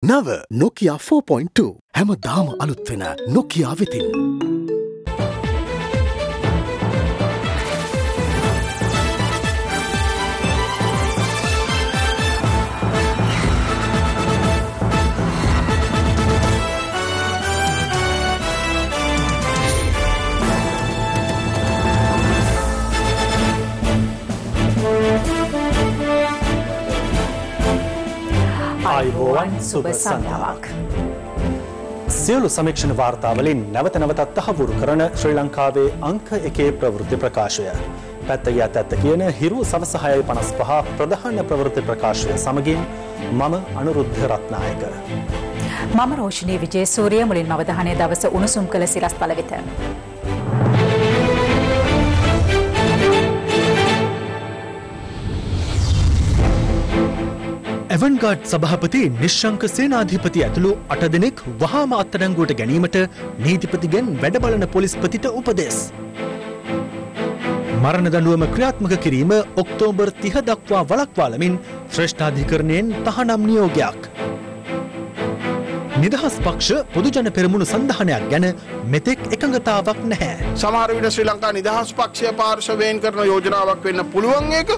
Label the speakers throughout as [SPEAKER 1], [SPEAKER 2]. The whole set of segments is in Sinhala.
[SPEAKER 1] නව Nokia 4.2 හැමදාම අලුත් වෙන Nokia වෙතින්.
[SPEAKER 2] ආයුබෝවන් සුබ සන්ධාවක්. සියලු සමීක්ෂණ වාර්තාවලින් නැවත නැවතත් තහවුරු කරන ශ්‍රී ලංකාවේ අංක 1 ප්‍රවෘත්ති ප්‍රකාශය. පැත්ත ගියත් ඇත්ත කියන හිරු සවස 6:55 ප්‍රධාන ප්‍රවෘත්ති ප්‍රකාශය සමගින් මම අනුරුද්ධ රත්නායක.
[SPEAKER 3] මම රෝෂිනී විජේසූරිය. මුලින්ම අවධානය දවස උණුසුම් කළ සිරස්තල වෙත.
[SPEAKER 2] එවන්ගාඩ් සභාපති නිශ්ශංක සේනාධිපති ඇතුළු 8 දෙනෙක් වහාම අත්අඩංගුවට ගැනීමට නීතිපතිගෙන් වැඩබලන පොලිස්පතිට උපදෙස්. මරණ දඬුවම ක්‍රියාත්මක කිරීම ඔක්තෝබර් 30 දක්වා වළක්වාලමින් ශ්‍රේෂ්ඨාධිකරණයෙන් තහනම් නියෝගයක්. නිදහස් පක්ෂ පොදුජන පෙරමුණු සන්ධානයක් ගැන මෙතෙක් එකඟතාවක් නැහැ.
[SPEAKER 4] සමහර විට ශ්‍රී ලංකා නිදහස් පක්ෂය පාර්ශවයෙන් කරන යෝජනාවක් වෙන්න පුළුවන් එක.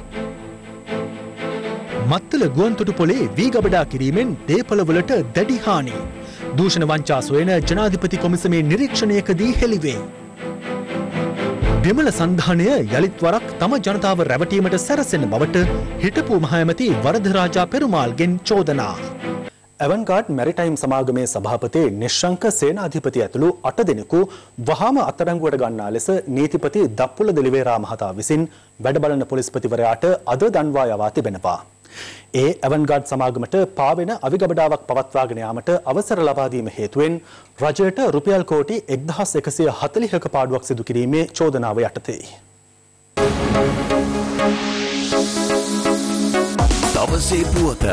[SPEAKER 2] මත්තල ගුවන්තොටුපොලේ වී ගබඩා කිරීමෙන් දේපළවලට දැඩි හානි. දූෂණ වංචා සොයන ජනාධිපති කොමිසමේ නිරීක්ෂණයකදී හෙළිවේ. දෙමළ සන්ධානය යළිත් වරක් තම ජනතාව රැවටීමට සැරසෙන බවට හිටපු මහඇමති වරදරාජා පෙරුමාල්ගෙන් චෝදනා. එවන්ගාඩ් මැරිටයිම් සමාගමේ සභාපති නිශ්ශංක සේනාධිපති ඇතුළු 8 දෙනෙකු වහාම අත්අඩංගුවට ගන්නා ලෙස නීතිපති දප්පුල දෙලිවේරා මහතා විසින් වැඩබලන පොලිස්පතිවරයාට අද දන්වා යවා තිබෙනවා. ඒ එවන්ගාඩ් සමාගමට පාවෙන අවිගබඩාවක් පවත්වාගෙන යාමට අවසර ලබා දීම හේතුවෙන් රජයට රුපියල් කෝටි 1140ක පාඩුවක් සිදු කිරීමේ චෝදනාව යටතේ.
[SPEAKER 1] දවසේ පුවත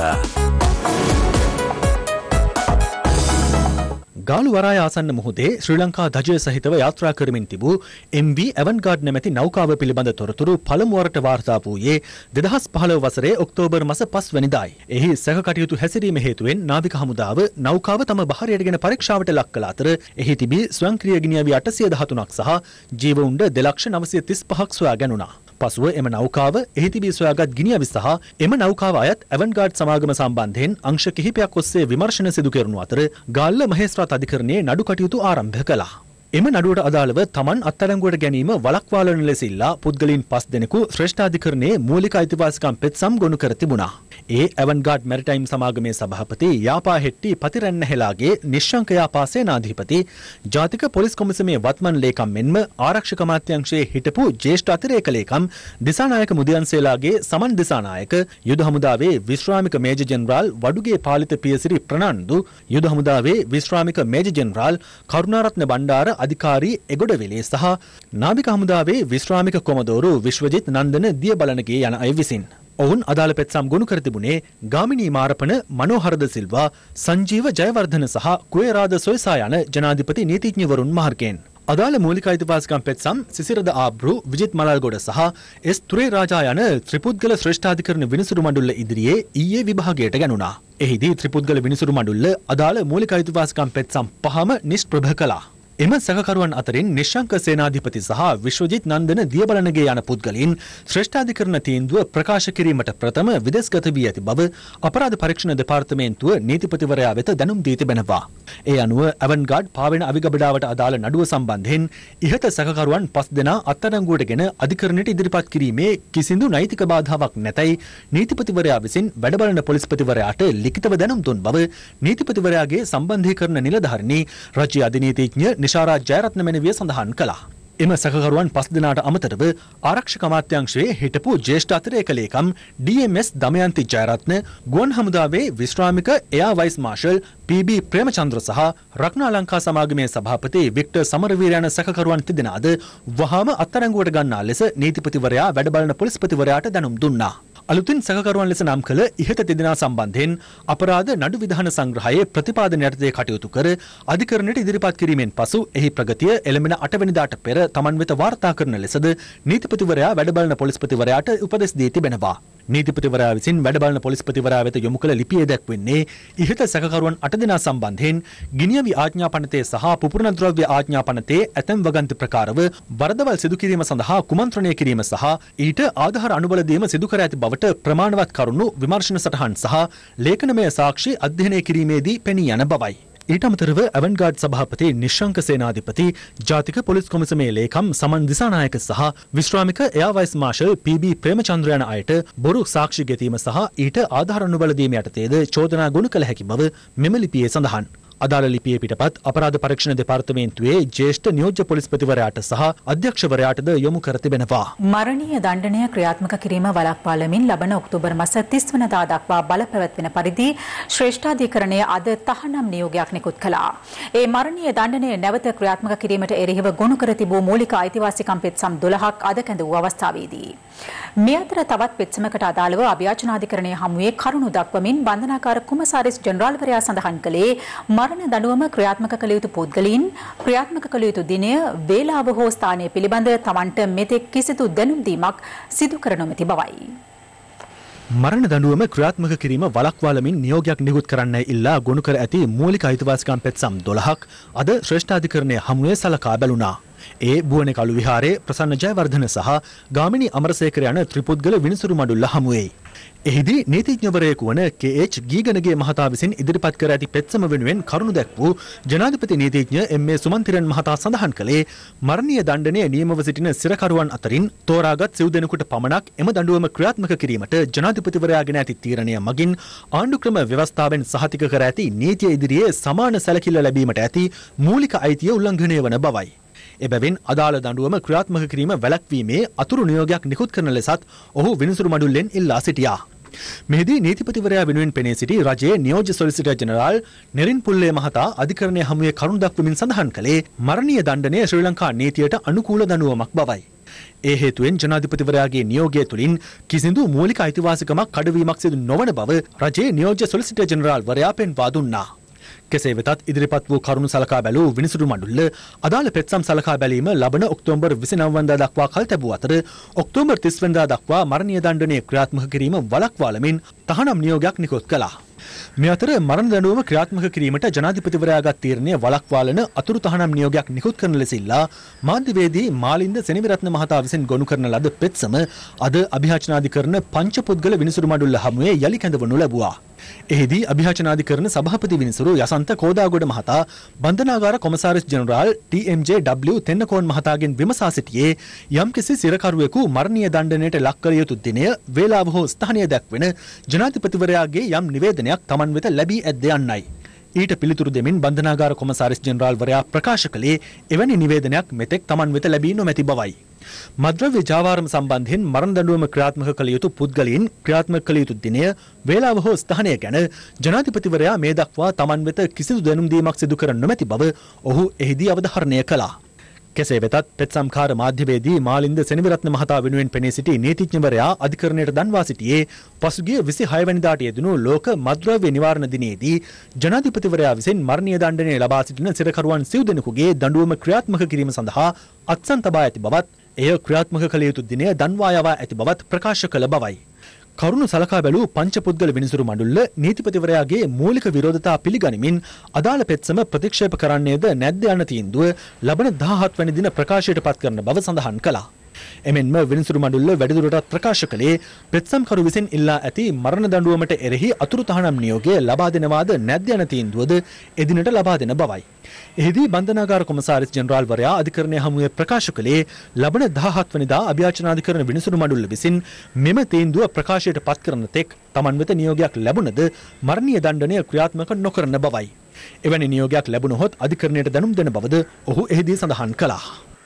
[SPEAKER 2] ගාලු වරාය ආසන්න මොහොතේ ශ්‍රී ලංකා ධජය සහිතව යාත්‍රා කරමින් තිබූ MV එවන්ගාඩ් නැමැති නෞකාව පිළිබඳ තොරතුරු පළමුවරට වාර්තා වූයේ 2015 වසරේ ඔක්තෝබර් මාස 5 වෙනිදායි. එහි සැක කටයුතු හැසිරීම හේතුවෙන් නාවික හමුදාව නෞකාව තම බහරයටගෙන පරීක්ෂාවට ලක් කළ අතර එහි තිබී ස්වයංක්‍රීය ගිනිඅවි 813ක් සහ ජීව උණ්ඩ 2,935ක් සොයා ගැනුණා. පසුව එම නෞකාව එහි තිබී සොයාගත් ගිනිඅවි සහ එම නෞකාව අයත් එවන්ගාඩ් සමාගම සම්බන්ධයෙන් අංශ කිහිපයක් ඔස්සේ විමර්ශන සිදු කෙරුණු අතර ගාල්ල මහේස්ත්‍රාත් අධිකරණයේ නඩු කටයුතු ආරම්භ කළා. එම නඩුවට අදාළව තමන් අත්අඩංගුවට ගැනීම වළක්වාලන ලෙස ඉල්ලා පුද්ගලයන් 5 දෙනෙකු ශ්‍රේෂ්ඨාධිකරණයේ මූලික අයිතිවාසිකම් පෙත්සම් ගොනු කර තිබුණා. ඒ එවන්ගාඩ් මැරිටයිම් සමාගමේ සභාපති යාපා හෙට්ටි පතිරැන්නහෙලාගේ නිශ්ශංක යාපා සේනාධිපති ජාතික පොලිස් කොමිසමේ වත්මන් ලේකම් මෙන්ම ආරක්ෂක අමාත්‍යාංශයේ හිටපු ජ්‍යෙෂ්ඨ අතිරේක ලේකම් දිසානායක මුදියන්සේලාගේ සමන් දිසානායක යුද හමුදාවේ විශ්‍රාමික මේජර් ජෙනරාල් වඩුගේ පාලිත පියසිරි ප්‍රනාන්දු යුද හමුදාවේ විශ්‍රාමික මේජර් ජෙනරාල් කරුණාරත්න බණ්ඩාර අධිකාරී එගොඩවෙලේ සහ නාවික හමුදාවේ විශ්‍රාමික කොමදෝරු විශ්වජිත් නන්දන දියබලනගේ යන අය විසින්. ඔවුන් අදාළ පෙත්සම් ගොනු කර තිබුණේ ගාමිණී මාරපන මනෝහරද සිල්වා සංජීව ජයවර්ධන සහ කුවේරාද සොයසා යන ජනාධිපති නීතිඥවරුන් මාර්ගයෙන්. අදාළ මූලික අයිතිවාසිකම් පෙත්සම් සිසිරද ආබ්රු විජිත් මලල්ගොඩ සහ එස් තුරේ රාජා යන ත්‍රිපුද්ගල ශ්‍රේෂ්ඨාධිකරණ විනිසුරු මණ්ඩල ඉදිරියේ ඊයේ විභාගයට ගැනුණා. එහිදී ත්‍රිපුද්ගල විනිසුරු මණ්ඩල අදාළ මූලික අයිතිවාසිකම් පෙත්සම් 5ම නිෂ්ප්‍රභ කළා. එම සැකකරුවන් අතරින් නිශ්ශංක සේනාධිපති සහ විශ්වජිත් නන්දන දියබලනගේ යන පුද්ගලයන් ශ්‍රේෂ්ඨාධිකරණ තීන්දුව ප්‍රකාශ කිරීමට ප්‍රථම විදේශගත වී ඇති බව අපරාධ පරීක්ෂණ දෙපාර්තමේන්තුව නීතිපතිවරයා වෙත දැනුම් දී තිබෙනවා. ඒ අනුව එවන්ගාඩ් පාවෙන අවිගබඩාවට අදාළ නඩුව සම්බන්ධයෙන් ඉහත සැකකරුවන් 5 දෙනා අත්අඩංගුවටගෙන අධිකරණයට ඉදිරිපත් කිරීමේ කිසිදු නෛතික බාධාවක් නැතයි නීතිපතිවරයා විසින් වැඩබලන පොලිස්පතිවරයාට ලිඛිතව දැනුම් දුන් බව නීතිපතිවරයාගේ සම්බන්ධීකරණ නිලධාරිණී රාජ්‍ය අධිනීතිඥ නිශාරා ජයරත්න මෙනවිය සඳහන් කළා. එම සැකකරුවන් 5 දෙනාට අමතරව ආරක්ෂක අමාත්‍යාංශයේ හිටපු ජ්‍යෙෂ්ඨ අතිරේක ලේකම් DMS දමයන්ති ජයරත්න ගුවන් හමුදාවේ විශ්‍රාමික එයා වයිස් මාර්ෂල් PB ප්‍රේමචන්ද්‍ර සහ රත්නාලංකා සමාගමේ සභාපති වික්ටර් සමරවීර යන සැකකරුවන් තිදෙනාද වහාම අත්අඩංගුවට ගන්නා ලෙස නීතිපතිවරයා වැඩබලන පොලිස්පතිවරයාට දැනුම් දුන්නා. අලුතින් සැකකරුවන් ලෙස නම් කළ ඉහත දෙදෙනා සම්බන්ධයෙන් අපරාධ නඩු විධාන සංග්‍රහයේ ප්‍රතිපාදන යටතේ කටයුතු කර අධිකරණයට ඉදිරිපත් කිරීමෙන් පසු එහි ප්‍රගතිය එළඹෙන 8 වෙනිදාට පෙර තමන් වෙත වාර්තා කරන ලෙසද නීතිපතිවරයා වැඩබලන පොලිස්පතිවරයාට උපදෙස් දී තිබෙනවා. නීතිපතිවරයා විසින් වැඩ බලන පොලිස්පතිවරයා වෙත යොමු කළ ලිපියේ දැක්වෙන්නේ ඉහත සැකකරුවන් 8 දෙනා සම්බන්ධයෙන් ගිනියවි ආඥාපනතේ සහ පුපුරණ ද්‍රව්‍ය ආඥාපනතේ ඇතැම් වගන්ති ප්‍රකාරව වරදවල් සිදු කිරීම සඳහා කුමන්ත්‍රණය කිරීම සහ ඊට ආධාර අනුබල දීම සිදු කර ඇති බවට ප්‍රමාණවත් කරුණු විමර්ශන සටහන් සහ ලේඛනමය සාක්ෂි අධ්‍යයනය කිරීමේදී පෙනී යන බවයි. ඊට අමතරව ඇවන්ගාඩ් සභාපති නිශ්ශංක සේනාධිපති ජාතික පොලිස් කොමිසමේ ලේකම් සමන් දිසානායක සහ විශ්‍රාමික එයා වයිස් මාර්ෂල් පී.බී. ප්‍රේමචන්ද්‍ර යන අයට බොරු සාක්ෂි ගෙතීම සහ ඊට ආධාර අනුබල දීම යටතේද චෝදනා ගොනු කළ හැකි බව මෙම ලිපියේ සඳහන්. අදාළ ලිපියේ පිටපත් අපරාධ පරීක්ෂණ දෙපාර්තමේන්තුවේ ජ්‍යෙෂ්ඨ නියෝජ්‍ය පොලිස්පතිවරයාට සහ අධ්‍යක්ෂවරයාටද යොමු කර තිබෙනවා.
[SPEAKER 3] මරණීය දණ්ඩනය ක්‍රියාත්මක කිරීම වළක්වාලමින් ලබන ඔක්තෝබර් මාස 30 වනදා දක්වා බලපැවැත්වෙන පරිදි ශ්‍රේෂ්ඨාධිකරණය අද තහනම් නියෝගයක් නිකුත් කළා. ඒ මරණීය දණ්ඩනය නැවත ක්‍රියාත්මක කිරීමට එරෙහිව ගොනු කර තිබූ මූලික අයිතිවාසිකම් පෙත්සම් 12ක් අද කැඳ වූ අවස්ථාවේදී මේ අතර තවත් පෙත්සමකට අදාළව අභියාචනාධිකරණය හමුවේ කරුණු දක්වමින් බන්ධනාකාර කුමසාරිස් ජෙනරාල්වරයා සඳහන් කළේ මරණ දඬුවම ක්‍රියාත්මක කළ යුතු පුද්ගලයන් ක්‍රියාත්මක කළ යුතු දිනය වේලාව හෝ ස්ථානය පිළිබඳ තමන්ට මෙතෙක් කිසිදු දැනුම් දීමක් සිදු කර නොමැති බවයි.
[SPEAKER 2] මරණ දඬුවම ක්‍රියාත්මක කිරීම වළක්වාලමින් නියෝගයක් නිකුත් කරන්නයි ඉල්ලා ගොනු කර ඇති මූලික අයිතිවාසිකම් පෙත්සම් 12ක් අද ශ්‍රේෂ්ඨාධිකරණය හමුවේ සලකා බැලුණා. ඒ බුවනේ කළු විහාරයේ ප්‍රසන්න ජයවර්ධන සහ ගාමිණී අමරසේකර යන ත්‍රිපුද්ගල විනිසුරු මඩුල්ල හමුවේ. එහිදී නීතිඥවරයෙකු වන KH ගීගණගේ මහතා විසින් ඉදිරිපත් කර ඇති පෙත්සම වෙනුවෙන් කරුණු දැක්වූ ජනාධිපති නීතිඥ එම්.ඒ. සුමන්තිරන් මහතා සඳහන් කළේ මරණීය දණ්ඩනය නියමව සිටින සිරකරුවන් අතරින් තෝරාගත් සිව් දෙනෙකුට පමණක් එම දඬුවම ක්‍රියාත්මක කිරීමට ජනාධිපතිවරයාගෙන ඇති තීරණය මගින් ආණ්ඩුක්‍රම ව්‍යවස්ථාවෙන් සහතික කර ඇති නීතිය ඉදිරියේ සමාන සැලකිල්ල ලැබීමට ඇති මූලික අයිතිය උල්ලංඝනය වන බවයි. එබැවින් අදාළ දඬුවම ක්‍රියාත්මක කිරීම වැළැක්වීමේ අතුරු නියෝගයක් නිකුත් කරන ලෙසත් ඔහු විනිසුරු මඩුල්ලෙන් ඉල්ලා සිටියා. මෙහිදී නීතිපතිවරයා වෙනුවෙන් පෙනී සිටි රජයේ නියෝජ්‍ය සොලිසිටර් ජෙනරාල් නෙරින් පුල්ලේ මහතා අධිකරණය හමුවේ කරුණු දක්වමින් සඳහන් කළේ මරණීය දණ්ඩනය ශ්‍රී ලංකා නීතියට අනුකූල දඬුවමක් බවයි. ඒ හේතුවෙන් ජනාධිපතිවරයාගේ නියෝගය තුළින් කිසිදු මූලික අයිතිවාසිකමක් කඩවීමක් සිදු නොවන බව රජයේ නියෝජ්‍ය සොලිසිටර් ජෙනරාල් වරයා පෙන්වා දුන්නා. කෙසේ වෙතත් ඉදිරිපත් වූ කරුණු සලකා බැලූ විනිසුරු මඩුල්ල අදාළ පෙත්සම් සලකා බැලීම ලබන ඔක්තෝබර් 29 වනදා දක්වා කල් තැබූ අතර ඔක්තෝබර් 30 වනදා දක්වා මරණීය දණ්ඩනය ක්‍රියාත්මක කිරීම වළක්වාලමින් තහනම් නියෝගයක් නිකුත් කළා. මේ අතර මරණ දඬුවම ක්‍රියාත්මක කිරීමට ජනාධිපතිවරයාගත් තීරණය වළක්වාලන අතුරු තහනම් නියෝගයක් නිකුත් කරන ලෙස ඉල්ලා මාධ්‍යවේදී මාලින්ද සෙනවිරත්න මහතා විසින් ගොනු කරන ලද පෙත්සම අද අභියාචනාධිකරණ පංචපුද්ගල විනිසුරු මඩුල්ල හමුවේ යලි කැඳවනු ලැබුවා. එහිදී අභියාචනාධිකරණ සභාපති විනිසුරු යසන්ත කෝදාගොඩ මහතා බන්ධනාගාර කොමසාරිස් ජෙනරාල් TMJ.W තෙන්නකෝන් මහතාගෙන් විමසා සිටියේ යම්කිසි සිරකරුවෙකු මරණීය දණ්ඩනයට ලක් කළ යුතු දිනය වේලාව හෝ ස්ථානය දක්වන ජනාධිපතිවරයාගේ යම් නිවේදනයක් තමන් වෙත ලැබී ඇද්ද යන්නයි. ඊට පිළිතුරු දෙමින් බන්ධනාගාර කොමසාරිස් ජෙනරාල්වරයා ප්‍රකාශ කළේ එවැනි නිවේදනයක් මෙතෙක් තමන් වෙත ලැබී නොමැති බවයි. මද්‍රව්‍ය ජාවාරම සම්බන්ධයෙන් මරණ දඬුවම ක්‍රියාත්මක කළ යුතු පුද්ගලයන් ක්‍රියාත්මක කළ යුතු දිනය වේලාව හෝ ස්ථානය ගැන ජනාධිපතිවරයා මේ දක්වා තමන් වෙත කිසිදු දැනුම් දීමක් සිදු කර නොමැති බව ඔහු එහිදී අවධාරණය කළා. කෙසේ වෙතත් පෙත්සම්කාර මාධ්‍යවේදී මාලින්ද සෙනවිරත්න මහතා වෙනුවෙන් පෙනී සිටි නීතිඥවරයා අධිකරණයට දන්වා සිටියේ පසුගිය 26 වෙනිදාට යෙදුණු ලෝක මද්‍රව්‍ය නිවාරණ දිනයේදී ජනාධිපතිවරයා විසින් මරණීය දණ්ඩනය ලබා සිටින සිරකරුවන් සිව් දෙනෙකුගේ දඬුවම ක්‍රියාත්මක කිරීම සඳහා අත්සන් තබා ඇති බවත් එය ක්‍රියාත්මක කළ යුතු දිනය දන්වා යවා ඇති බවත් ප්‍රකාශ කළ බවයි. කරුණු සලකා බැලූ පංචපුද්ගල විනිසුරු මඩුල්ල නීතිපතිවරයාගේ මූලික විරෝධතා පිළිගනිමින් අදාළ පෙත්සම ප්‍රතික්ෂේප කරන්නේද නැද්ද යන තීන්දුව ලබන 17 වැනි දින ප්‍රකාශයට පත් කරන බව සඳහන් කළා. එමෙන්ම විනිසුරු මඩුල්ල වැඩිදුරටත් ප්‍රකාශ කළේ පෙත්සම්කරු විසින් ඉල්ලා ඇති මරණ දඬුවමට එරෙහි අතුරු තහනම් නියෝගය ලබා දෙනවාද නැද්ද යන තීන්දුවද එදිනට ලබා දෙන බවයි. එහිදී බන්ධනාගාර කොමසාරිස් ජෙනරාල්වරයා අධිකරණය හමුවේ ප්‍රකාශ කළේ ලබන 17 වෙනිදා අභියාචනාධිකරණ විනිසුරු මඩුල්ල විසින් මෙම තීන්දුව ප්‍රකාශයට පත් කරන තෙක් තමන් වෙත නියෝගයක් ලැබුණද මරණීය දණ්ඩනය ක්‍රියාත්මක නොකරන බවයි. එවැනි නියෝගයක් ලැබුණහොත් අධිකරණයට දැනුම් දෙන බවද ඔහු එහිදී සඳහන් කළා.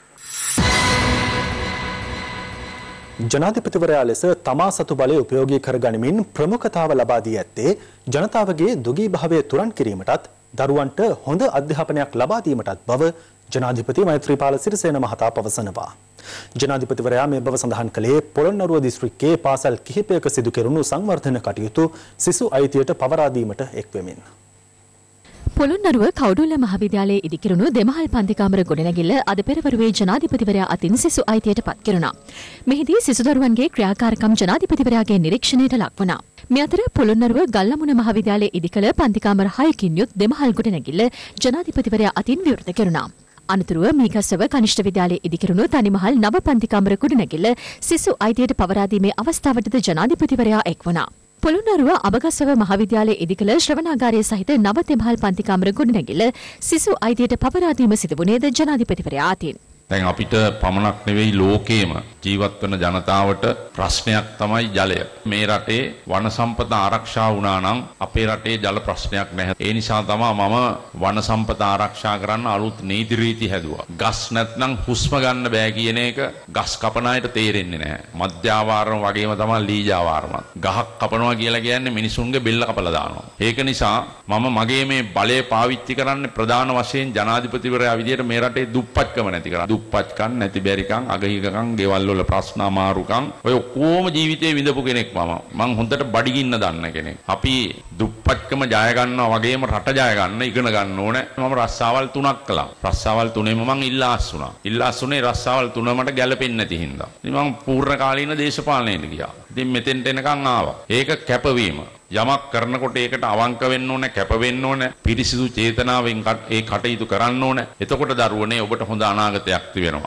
[SPEAKER 2] ජනාධිපතිවරයා ලෙස තමා සතු බලය උපයෝගී කරගනිමින් ප්‍රමුඛතාව ලබා දී ඇත්තේ ජනතාවගේ දුගී භාවය තුරන් කිරීමටත් දරුවන්ට හොඳ අධ්‍යාපනයක් ලබා දීමටත් බව ජනාධිපති මෛත්‍රීපාල සිරිසේන මහතා පවසනවා. ජනාධිපතිවරයා මේ බව සඳහන් කළේ පොළොන්නරුව දිස්ත්‍රික්කයේ පාසල් කිහිපයක සිදු කෙරුණු සංවර්ධන කටයුතු සිසු අයිතියට පවරා දීමට එක්වෙමින්.
[SPEAKER 5] පොළොන්නරුව කවුඩුල්ල මහාවිද්‍යාලයේ ඉදිකිරුණු දෙමහල් පන්තිකාමර ගොඩනැගිල්ල අද පෙරවරුවේ ජනාධිපතිවරයා අතින් සිසු අයිතියට පත් කෙරුණා. මෙහිදී සිසු දරුවන්ගේ ක්‍රියාකාරකම් ජනාධිපතිවරයාගේ නිරීක්ෂණයට ලක් වුණා. මේ අතර පොළොන්නරුව ගල්ලමුණ මහාවිද්‍යාලයේ ඉදිකළ පන්තිකාමර 6කින් යුත් දෙමහල් ගොඩනැගිල්ල ජනාධිපතිවරයා අතින් විවෘත කෙරුණා. අනතුරුව මීගස්සව කනිෂ්ඨ විද්‍යාලයේ ඉදිකිරුණු තනිමහල් නව පන්තිකාමර ගොඩනැගිල්ල සිසු අයිතියට පවරා දීමේ අවස්ථාවටද ජනාධිපතිවරයා එක් වුණා. පොළොන්නරුව අබගස්සව මහාවිද්‍යාලයේ ඉදිකළ ශ්‍රවණාගාරය සහිත නව තෙමහල් පන්තිකාමර ගොඩනැගිල්ල සිසු අයිතියට පවරා දීම සිදු වුණේද ජනාධිපතිවරයා අතින්.
[SPEAKER 6] දැන් අපිට පමණක් නෙවෙයි ලෝකේම ජීවත් වෙන ජනතාවට ප්‍රශ්නයක් තමයි ජලය. මේ රටේ වන සම්පත ආරක්ෂා වුණා නම් අපේ රටේ ජල ප්‍රශ්නයක් නැහැ. ඒ නිසා තමයි මම වන සම්පත ආරක්ෂා කරන්න අලුත් නීති රීති හැදුවා. ගස් නැත්නම් හුස්ම ගන්න බෑ කියන එක ගස් කපන අයට තේරෙන්නේ නැහැ. මධ්‍යාවාරම වගේම තමයි ලීජාවාරමත්. ගහක් කපනවා කියලා කියන්නේ මිනිසුන්ගේ බෙල්ල කපලා දානවා. ඒක නිසා මම මගේ මේ බලය පාවිච්චි කරන්නේ ප්‍රධාන වශයෙන් ජනාධිපතිවරයා විදියට මේ රටේ දුප්පත්කම නැති කරන්න. දුප්පත්කම් නැති බැරිකම් අගහිකකම් ගෙවල් වල ප්‍රශ්න අමාරුකම් ඔය කොහොම ජීවිතේ විඳපු කෙනෙක් මම හොඳට බඩගින්න දන්න කෙනෙක්. අපි දුප්පත්කම ජය ගන්නවා වගේම රට ජය ගන්න ඉගෙන ගන්න ඕනේ. මම රස්සාවල් 3ක් කළා. රස්සාවල් 3ෙම මම ඉල්ලාස් වුණා. ඉල්ලාස් වුණේ රස්සාවල් 3 මට ගැලපෙන්නේ නැති හින්දා. ඉතින් මම පූර්ණ කාලීන දේශපාලනයට ගියා. ඉතින් මෙතෙන්ට එනකන් ආවා. ඒක කැපවීම. යමක් කරනකොට ඒකට අවංක වෙන්න ඕනේ, කැප වෙන්න ඕනේ, පිරිසිදු චේතනාවෙන් ඒ කටයුතු කරන්න ඕනේ. එතකොට දරුවනේ ඔබට හොඳ අනාගතයක් තිබෙනවා.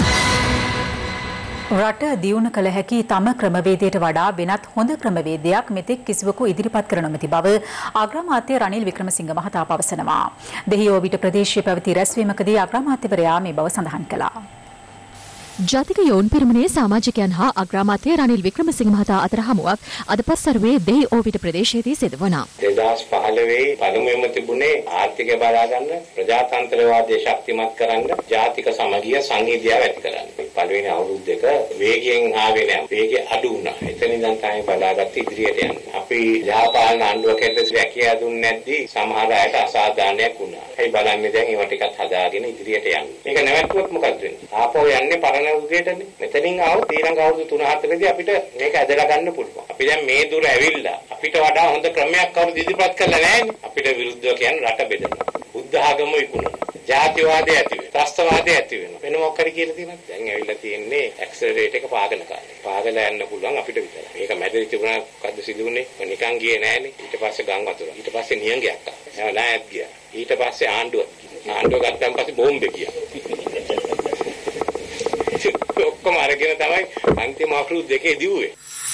[SPEAKER 3] රට දියුණු කළ හැකි තම ක්‍රමවේදයට වඩා වෙනත් හොඳ ක්‍රමවේදයක් මෙතෙක් කිසිවකු ඉදිරිපත් කර නොමැති බව අග්‍රාමාත්‍ය රනිල් වික්‍රමසිංහ මහතා පවසනවා. දෙහිඔවිට ප්‍රදේශීය පැවති රැස්වීමකදී අග්‍රාමාත්‍යවරයා මේ බව සඳහන් කළා. ජාතික යෝන් පිරිමුණේ සමාජිකයන් හා අග්‍රාමාත්‍ය රනිල් වික්‍රමසිංහ මහතා අතර හමුවක් අද පස්වරුවේ දෙහිඔවිට ප්‍රදේශයේදී සිදු වුණා.
[SPEAKER 7] 2015 පළමුවෙන්ම තිබුණේ ආර්ථිකය බලා ගන්න, ප්‍රජාතන්ත්‍රවාදයේ ශක්තිමත් කරන්න, ජාතික සමගිය සංහිඳියාව ඇති කරන්න. පළවෙනි අවුරුදු දෙක වේගයෙන් ආවේ නැහැ. වේගය අඩු වුණා. එතන ඉඳන් තමයි බලාගත්ත ඉදිරියට යන්නේ. අපි ජාපාන ආණ්ඩුවකට රැකියාව දුන්නේ නැද්දී සමහර අයට අසාධාරණයක් වුණා. ඒ බලන්නේ දැන් ඒවා ටිකක් හදාගෙන ඉදිරියට යන්නේ. මේක නැවතුනොත් මොකද වෙන්නේ? ආපහු යන්නේ පරණ උදේටනේ. මෙතනින් ආවොත් ඊළඟ අවුරුදු 3-4දී අපිට මේක ඇදලා ගන්න පුළුවන්. අපි දැන් මේ දුර ඇවිල්ලා අපිට වඩා හොඳ ක්‍රමයක් කවුරුද ඉදිරිපත් කරලා නැහැනේ. අපිට විරුද්ධව කියන්නේ රට බෙදනවා. බුද්ධ ආගම විකුණනවා. ජාතිවාදය ඇති වෙනවා. ත්‍රස්තවාදය ඇති වෙනවා. වෙන මොකක් හරි කියලා තියෙනවද? දැන් ඇවිල්ලා තියෙන්නේ ඇක්සලරේටර් එක පාගන කාලේ. පාගලා යන්න පුළුවන් අපිට විතරයි. මේක මැදේ තිබුණා මොකද්ද සිදු වුනේ? නිකන් ගියේ නෑනේ. ඊට පස්සේ ගම් වතුර. ඊට පස්සේ නියංගයක් ආවා. නෑත් ගියා. ඊට පස්සේ ආණ්ඩුව ගත්තාන් පස්සේ බෝම්බේ ගියා. ඔක්කොම අරගෙන තමයි අන්තිම අවුරුදු දෙකේ දිව්වේ.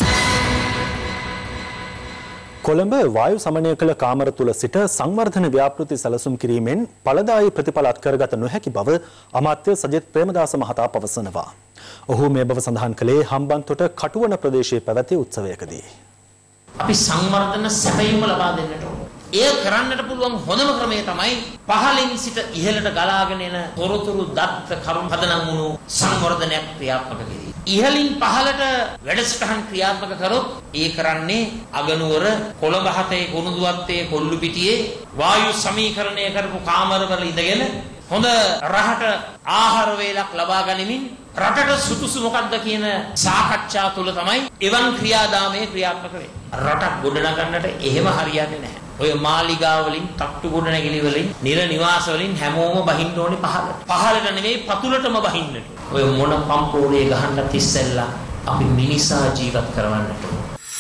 [SPEAKER 2] කොළඹ වායු සමනය කළ කාමර තුල සිට සංවර්ධන ව්‍යාපෘති සැලසුම් කිරීමෙන් ඵලදායී ප්‍රතිඵල අත්කරගත නොහැකි බව අමාත්‍ය සජිත් ප්‍රේමදාස මහතා පවසනවා. ඔහු මේ බව සඳහන් කළේ හම්බන්තොට කටුවන ප්‍රදේශයේ පැවති උත්සවයකදී.
[SPEAKER 8] අපි සංවර්ධන සැපයීම ලබා දෙන්නට ඕන. එය කරන්නට පුළුවන් හොඳම ක්‍රමය තමයි පහළින් සිට ඉහළට ගලාගෙන එන තොරතුරු දත්ත කරුණු පදනම් වුණු සංවර්ධනයක් ක්‍රියාත්මක කිරීම. ඉහළින් පහළට වැඩසටහන් ක්‍රියාත්මක කරොත් ඒ කරන්නේ අගනුවර කොළඹ හතේ කුරුඳුවත්තේ කොල්ලුපිටියේ වායු සමීකරණය කරපු කාමරවල ඉඳගෙන හොඳ රහට ආහාර වේලක් ලබා ගනිමින් රටට සුදුසු මොකක්ද කියන සාකච්ඡා තුළ තමයි එවන් ක්‍රියාදාමයේ ක්‍රියාත්මක වෙන්නේ. රටක් ගොඩනගන්නට එහෙම හරියන්නේ නැහැ. ඔය මාලිගා වලින්, තට්ටු ගොඩනැගිලි වලින්, නිර නිවාස වලින් හැමෝම බහින්න ඕනේ පහළට. පහළට නෙවෙයි පතුලටම බහින්නට. ඔය මොන පම්පෝලේ ගහන්නත් ඉස්සෙල්ලා අපි මිනිසා ජීවත් කරවන්නට ඕනේ.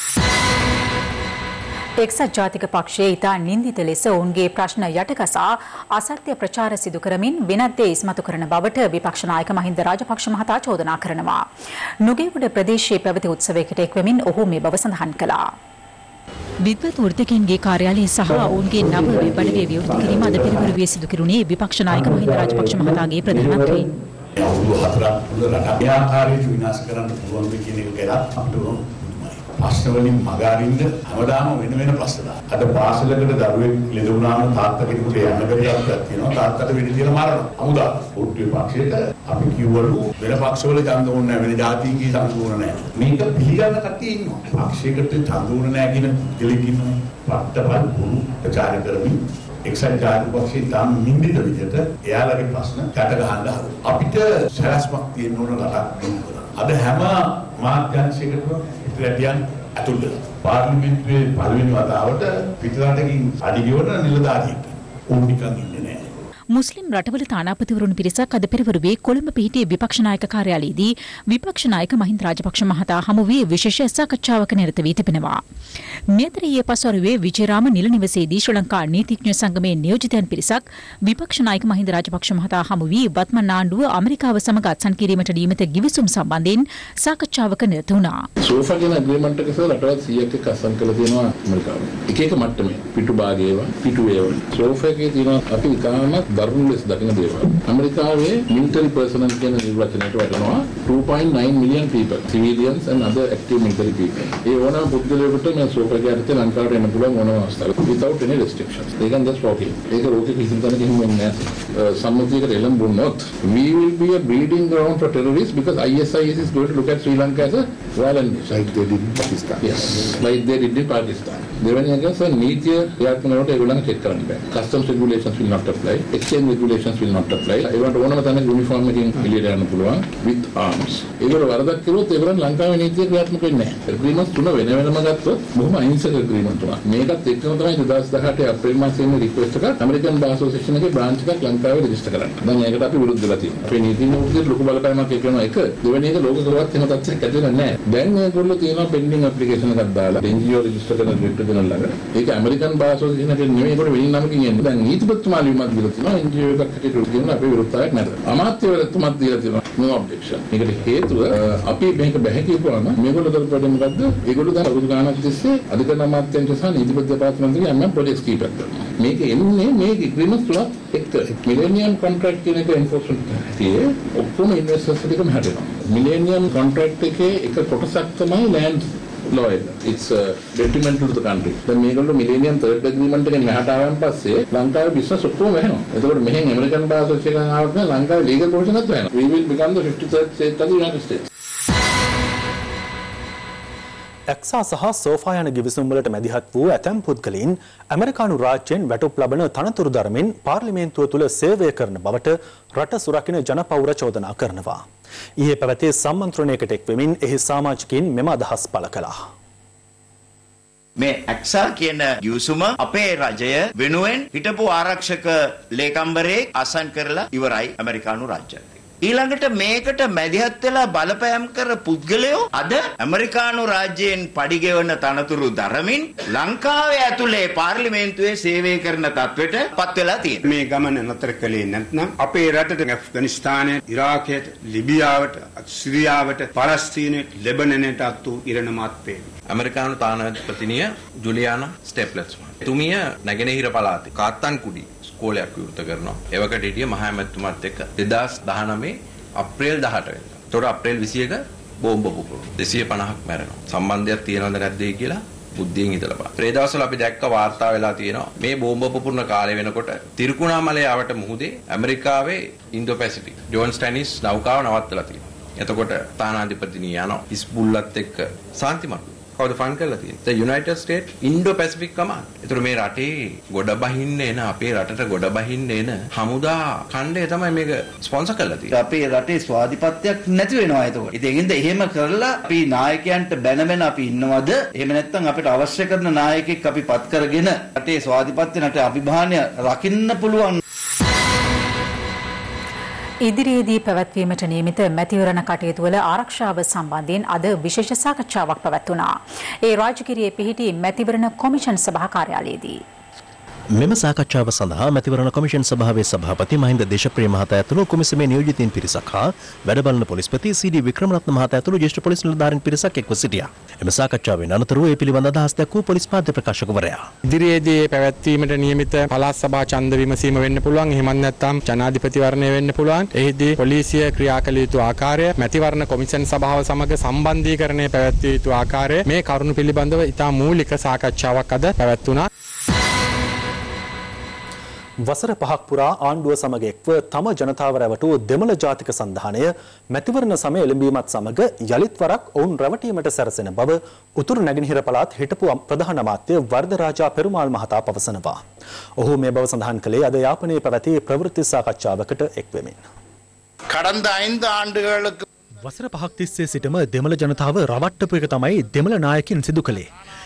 [SPEAKER 3] එක්සත් ජාතික පක්ෂයේ ඉතා නින්දිත ලෙස ඔවුන්ගේ ප්‍රශ්න යටගසා අසත්‍ය ප්‍රචාර සිදු කරමින් වෙනත් දේ ඉස්මතු කරන බවට විපක්ෂ නායක මහින්ද රාජපක්ෂ මහතා චෝදනා කරනවා. නුගේගොඩ ප්‍රදේශයේ පැවති උත්සවයකට එක්වෙමින් ඔහු මේ බව සඳහන් කළා. විද්වත් වෘත්තකයන්ගේ කාර්යාලය සහ ඔවුන්ගේ නව වෙබ් අඩවිය විවෘත කිරීම අද පෙරවරුවේ සිදු කෙරුණේ විපක්ෂ නායක මහින්ද රාජපක්ෂ මහතාගේ ප්‍රධානත්වයෙන්.
[SPEAKER 9] අවුරුදු 4ක් තුළ රට මේ ආකාරයට විනාශ කරන්න පුළුවන් කියන එක ගැන අපිට ප්‍රශ්න වලින් මගහරින්න හැමදාම වෙන ප්‍රශ්න. අද පාසලකට දරුවෙක් ලෙඩ වුණාම තාත්තා කෙනෙකුට යන්න බැරි අවස්ථාවක් තියෙනවා. තාත්තට වෙඩි තියලා මරනවා. අමුදා උත්තරී පක්ෂයට අපි කිව්වලු වෙන පක්ෂවල ඡන්ද ඕනේ නැහැ, වෙන ජාතීන්ගේ ඡන්ද ඕනේ නැහැ. මේක පිළිගන්න කට්ටිය ඉන්නවා. පක්ෂයකට ඡන්ද ඕනේ නැහැ කියන දෙලෙක් ඉන්නවා. පට්ටපල් බුරු ප්‍රචාර කරමින් එක්සත් ජාතික පක්ෂයේ තාම නින්දිත විදිහට එයාලගේ ප්‍රශ්න කට ගහන්න හදනවා. අපිට සරස්මක් තියෙන්න ඕන රටක් වෙනවා. අද හැම මාධ්‍යංශයකටම ඉතිරියන් ඇතුළත පාර්ලිමේන්තුවේ පළවෙනි වතාවට පිටරටකින් අඩිගෙවන නිලධාරියෙක්. ඕන නිකන් ඉන්නේ නැහැ.
[SPEAKER 3] මුස්ලිම් රටවල තානාපතිවරුන් පිරිසක් අද පෙරවරුවේ කොළඹ පිහිටි විපක්ෂ නායක කාර්යාලයේදී විපක්ෂ නායක මහින්ද රාජපක්ෂ මහතා හමු වී විශේෂ සාකච්ඡාවක නිරත වී තිබෙනවා. මෙතර ඊයේ පස්වරුවේ විජේරාම නිල නිවසේදී ශ්‍රී ලංකා නීතිඥ සංගමේ නියෝජිතයන් පිරිසක් විපක්ෂ නායක මහින්ද රාජපක්ෂ මහතා හමු වී වත්මන් ආණ්ඩුව ඇමරිකාව සමග අත්සන් කිරීමට නියමිත ගිවිසුම් සම්බන්ධයෙන් සාකච්ඡාවක නිරත වුණා.
[SPEAKER 10] සෝෆා කියන ඇග්‍රීමන්ට් එක සහ රටවල් 100ක් එක්ක අත්සන් කළා තියෙනවා ඇමරිකාව. එක එක මට්ටමේ පිටු භාගයේවා පිටු ඒවා. සෝෆා එකේ තියෙනවා අපි ඉතාමත් දරුණු ලෙස දකින දේවල්. ඇමරිකාවේ මිලිටරි පර්සනල් කියන නිර්වචනයට වටනවා 2.9 million people, civilians and other active military people. ඒ ඕනම පුද්ගලයෙකුට මේ සෝෆා එක යටතේ ලංකාවට එන්න පුළුවන් ඕනම අවස්ථාවක without any restrictions. They can just walk in. ඒක රෝගේ කිසිම තැනක හිම වෙන්නේ නැහැ. සම්මුතියකට එළඹුණොත් we will be a breeding ground for terrorists because ISIS is going to look at Sri Lanka as a violent nation. Like they did in Pakistan. Yes, like they did in Pakistan. දෙවැනි එක නීතිය ක්‍රියාත්මක ඒගොල්ලන් චෙක් කරන්න බෑ. Customs regulations will not apply. Exchange regulations will not apply. ඒවට ඕනම තැනක යුනිෆෝම් එකකින් එළියට යන්න පුළුවන් with arms. ඒගොල්ලෝ වරදක් කළොත් ඒගොල්ලන් ලංකාවේ නීතිය ක්‍රියාත්මක වෙන්නේ නැහැ. agreements තුන වෙන වෙනම ගත්තොත් බොහොම අහිංසක agreement තුනක්. මේකත් එක්කම තමයි 2018 අප්‍රේල් මාසයේ රික්වෙස්ට් එක ඇමරිකන් බාර් ඇසෝසියේෂන් එකේ බ්‍රාන්ච් එකක් ලංකාවේ රෙජිස්ටර් කරන්න. දැන් ඒකට අපි විරුද්ධ වෙලා තියෙනවා. අපේ නීති නෝටියේ ලොකු බලපෑමක් එක්කම එක දෙවෙනි එක ලෝක කරවත් එහෙම තත්ත්වයක් ඇති වෙලා නැහැ. දැන් මේගොල්ලෝ තියෙනවා pending application එකක් දාලා NGO register කරන ඩිරෙක්ටර් ජනරල් ළඟ. ඒක ඇමරිකන් බාර් ඇසෝසියේෂන් එකේ නෙමෙයි ඒකට වෙනින් නමකින් එන්නේ. දැන් නීතිපතිතුමා ලියුමක් දීලා තියෙනවා NGO එකක් හැටියට කියන අපේ විරුද්ධතාවයක් නැත. අමාත්‍යවරතුමාත් දීලා තියෙනවා no objection. ඒකට හේතුව අපි මේක බැහැ කියපුවාම මේගොල්ලෝ කරපුවාද මොකද්ද? ඒගොල්ලෝ දැන් අවුරුදු ගාණක් තිස්සේ අධිකරණ අමාත්‍යාංශ සහ නීතිපති දෙපාර්තමේන්තුවේ යම් ප්‍රොජෙක්ට්ස් කීපයක් කරනවා. මේක එන්නේ මේ ඇග්‍රීමන්ට්ස් තුනක් එක්ක. මිලේනියම් කොන්ට්‍රැක්ට් කියන එක එන්ෆෝස්මන්ට් කරන්නේ ඔක්කොම ඉන්වෙස්ටර්ස් ටිකම හැදෙනවා. මිලේනියම් කොන්ට්‍රැක්ට් එකේ එක කොටසක් තමයි land law. It's detrimental to the country. දැන් මේගොල්ලෝ මිලේනියම් තර්ඩ් ඇග්‍රීමන්ට් එකෙන් මෙහාට ආවන් පස්සේ ලංකාවේ බිස්නස් ඔක්කොම වෙනවා. එතකොට මෙහෙන් ඇමරිකන් බාර් ඇසෝසියේෂන් එකෙන් ආවොත් ලංකාවේ ලීගල් පොසිෂන් එකක් වෙනවා. We will become the 53rd state of the United States.
[SPEAKER 2] එක්සා සහ සෝෆා යන ගිවිසුම් වලට මැදිහත් වූ ඇතැම් පුද්ගලයින් ඇමරිකානු රාජ්‍යයෙන් වැටුප් ලබන තනතුරු දරමින් පාර්ලිමේන්තුව තුළ සේවය කරන බවට රට සුරකින ජනපෞර චෝදනා කරනවා. ඊයේ පැවති සම්මන්ත්‍රණයකට එක්වෙමින් එහි සමාජිකයින් මෙම අදහස් පළ කළා.
[SPEAKER 11] මේ ඇක්සා කියන ගිවිසුම අපේ රජය වෙනුවෙන් හිටපු ආරක්ෂක ලේකම්වරයෙක් අසන් කරලා ඉවරයි ඇමරිකානු රාජ්‍යයෙන්. ඊළඟට මේකට මැදිහත් වෙලා බලපෑම් කර පුද්ගලයෝ අද ඇමරිකානු රාජ්‍යයෙන් පඩිගෙවන තනතුරු දරමින් ලංකාවේ ඇතුලේ පාර්ලිමේන්තුවේ සේවය කරන තත්වෙට පත් වෙලා තියෙනවා.
[SPEAKER 12] මේ ගමන නතර කළේ නැත්නම් අපේ රටට ඇෆ්ගනිස්තානයේ, ඉරාකයට, ලිබියාවට, සිරියාවට, පලස්තීනයට, ලෙබනනයට අත් වූ ඉරණමත් වේවි.
[SPEAKER 13] ඇමරිකානු තානාපතිනිය ජුලියානා ස්ටෙප්ලස් තුමිය නැගෙනහිර පළාතේ කාත්තන්කුඩි ස්කෝලයක් විවෘත කරනවා. එවකට හිටිය මහා ඇමතිතුමාත් එක්ක 2019 අප්‍රේල් 18 වෙනිදා. ඒතකොට අප්‍රේල් 21 බෝම්බ පුපුරනවා. 250ක් මැරෙනවා. සම්බන්ධයක් තියෙනවද නැද්ද කියලා බුද්ධියෙන් හිතලා බලන්න. ඒ දවස්වල අපි දැක්ක වාර්තා වෙලා තියෙනවා මේ බෝම්බ පුපුරන කාලේ වෙනකොට තිරිකුණාමලේ ආවට මුහුදේ ඇමරිකාවේ ඉන්ඩෝ පැසිෆික් ජෝන් ස්ටැනිස් නෞකාව නවත්තලා තියෙනවා. එතකොට තානාධිපතිනිය යනවා හිස්බුල්ලත් එක්ක සාන්තිමත් කවුද ෆන් කරලා තියෙන්නේ? The United States Indo-Pacific Command. ඒතර මේ රටේ ගොඩ බහින්න එන අපේ රටට ගොඩ බහින්න එන හමුදා ඛණ්ඩය තමයි මේක ස්පොන්සර් කරලා තියෙන්නේ.
[SPEAKER 14] අපේ රටේ ස්වාධිපත්‍යයක් නැති වෙනවා එතකොට. ඉතින් එහෙම කරලා අපි නායකයන්ට බැන අපි ඉන්නවද? එහෙම නැත්නම් අපිට අවශ්‍ය කරන නායකයෙක් අපි පත් කරගෙන රටේ ස්වාධිපත්‍ය රටේ අභිමානය රකින්න පුළුවන්.
[SPEAKER 3] ඉදිරියේදී පැවැත්වීමට නියමිත මැතිවරණ කටයුතු වල ආරක්ෂාව සම්බන්ධයෙන් අද විශේෂ සාකච්ඡාවක් පැවැත්වුණා. ඒ රාජගිරියේ පිහිටි මැතිවරණ කොමිෂන් සභා කාර්යාලයේදී
[SPEAKER 1] මෙම සාකච්ඡාව සඳහා මැතිවරණ කොමිෂන් සභාවේ සභාපති මහින්ද දේශප්‍රිය මහතා ඇතුළු කොමිසමේ නියෝජිතයින් පිරිසක් හා වැඩබලන පොලිස්පති සී.ඩී. වික්‍රමරත්න මහතා ඇතුළු ජ්‍යෙෂ්ඨ පොලිස් නිලධාරීන් පිරිසක් එක්ව සිටියා. එම සාකච්ඡාවෙන් අනතුරුව ඒ පිළිබඳ අදහස් දක්වූ පොලිස් මාධ්‍ය ප්‍රකාශකවරයා.
[SPEAKER 15] ඉදිරියේදී පැවැත්වීමට නියමිත පළාත් සභා ඡන්ද විමසීම වෙන්න පුළුවන්. එහෙමත් නැත්නම් ජනාධිපතිවරණය වෙන්න පුළුවන්. එහිදී පොලිසිය ක්‍රියා කළ යුතු ආකාරය, මැතිවරණ කොමිෂන් සභාව සමග සම්බන්ධීකරණය පැවැත්විය යුතු ආකාරය මේ කරුණු පිළිබඳව ඉතා මූලික සාකච්ඡාවක් අද පැවැත්වුණා.
[SPEAKER 2] වසර 5ක් පුරා ආණ්ඩුව සමග එක්ව තම ජනතාව රැවටූ දෙමළ ජාතික සන්ධානය මැතිවරණ සමය එළඹීමත් සමග යලිත් වරක් ඔවුන් රැවටීමට සැරසෙන බව උතුරු නැගෙනහිර පළාත් හිටපු ප්‍රධාන අමාත්‍ය වර්ධරාජා පෙරුමාල් මහතා පවසනවා. ඔහු මේ බව සඳහන් කළේ අද යාපනයේ පැවති ප්‍රවෘත්ති සාකච්ඡාවකට එක්වෙමින්.
[SPEAKER 4] கடந்த 5 ආණ්ඩුවලක
[SPEAKER 2] වසර 5ක් තිස්සේ සිටම දෙමළ ජනතාව රවට්ටපු එක තමයි දෙමළ නායකින් සිදු කළේ.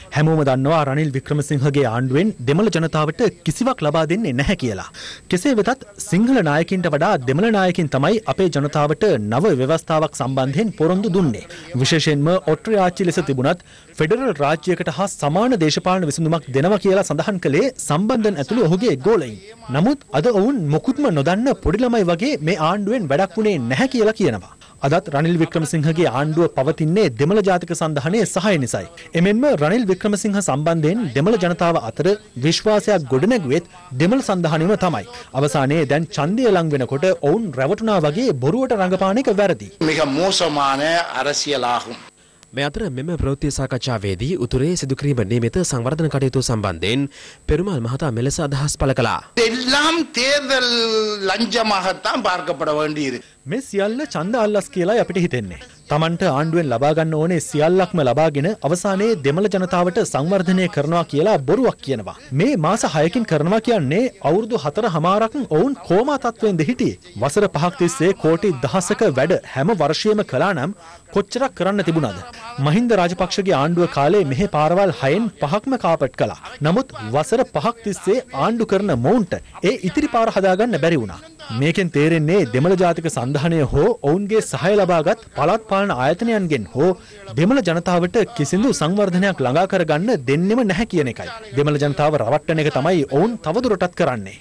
[SPEAKER 2] හැමෝම දන්නවා රනිල් වික්‍රමසිංහගේ ආණ්ඩුවෙන් දෙමළ ජනතාවට කිසිවක් ලබා දෙන්නේ නැහැ කියලා. කෙසේ වෙතත් සිංහල නායකින්ට වඩා දෙමළ නායකින් තමයි අපේ ජනතාවට නව ව්‍යවස්ථාවක් සම්බන්ධයෙන් පොරොන්දු දුන්නේ. විශේෂයෙන්ම ඔට්ටරි ආච්චි ලෙස තිබුණත් ෆෙඩරල් රාජ්‍යයකට හා සමාන දේශපාලන විසඳුමක් දෙනවා කියලා සඳහන් කළේ සම්බන්ධන් ඇතුළු ඔහුගේ ගෝලයින්. නමුත් අද ඔවුන් මොකුත්ම නොදන්න පොඩි ළමයි වගේ මේ ආණ්ඩුවෙන් වැඩක් වුණේ නැහැ කියලා කියනවා. අදත් රනිල් වික්‍රමසිංහගේ ආණ්ඩුව පවතින්නේ දෙමළ ජාතික සන්ධානයේ සහාය නිසායි. එමෙන්ම රනිල් වික්‍රමසිංහ සම්බන්ධයෙන් දෙමළ ජනතාව අතර විශ්වාසයක් ගොඩනැගුවෙත් දෙමළ සන්ධානයම තමයි. අවසානයේ දැන් ඡන්දය ලං වෙනකොට ඔවුන් රැවටුණා වගේ බොරුවට රඟපාන එක වැරදි.
[SPEAKER 16] මේක මෝසමාන අරසියලාහුම්.
[SPEAKER 17] මේ අතර මෙම ප්‍රවෘත්ති සාකච්ඡාවේදී උතුරේ සිදු කිරීම නියමිත සංවර්ධන කටයුතු සම්බන්ධයෙන් පෙරුමල් මහතා මෙලෙස අදහස් පළ කළා.
[SPEAKER 16] එல்லாம் தேர்தல் லஞ்சமாகத்தான் பார்க்கப்பட வேண்டியது.
[SPEAKER 2] මේ සියල්ල ඡන්ද අල්ලස් කියලායි අපිට හිතෙන්නේ. Tamanට ආණ්ඩුවෙන් ලබා ගන්න ඕනේ සියල්ලක්ම ලබාගෙන අවසානයේ දෙමළ ජනතාවට සංවර්ධනය කරනවා කියලා බොරුවක් කියනවා. මේ මාස 6කින් කරනවා කියන්නේ අවුරුදු 4මාරක් ඔවුන් කෝමා තත්වයෙන්ද හිටියේ. වසර 5ක් තිස්සේ කෝටි 10ක වැඩ හැම වර්ෂයෙම කළා නම් කොච්චරක් කරන්න තිබුණාද? මහින්ද රාජපක්ෂගේ ආණ්ඩුව කාලේ මෙහි පාරවල් 6න් 5ක්ම කාපට් කළා. නමුත් වසර 5ක් තිස්සේ ආණ්ඩු කරන මොවුන්ට ඒ ඉතිරි පාර හදාගන්න බැරි වුණා. මේකෙන් තේරෙන්නේ දෙමළ ජාතික සන්ධානය හෝ ඔවුන්ගේ සහාය ලබාගත් පළාත් පාලන ආයතනයන්ගෙන් හෝ දෙමළ ජනතාවට කිසිදු සංවර්ධනයක් ළඟා කරගන්න දෙන්නෙම නැහැ කියන එකයි. දෙමළ ජනතාව රවට්ටන එක තමයි ඔවුන් තවදුරටත් කරන්නේ.